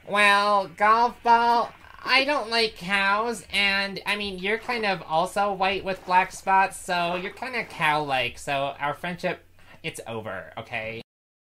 Well, golf ball, I don't like cows, and I mean, you're kind of also white with black spots, so you're kind of cow like, so our friendship, it's over, okay?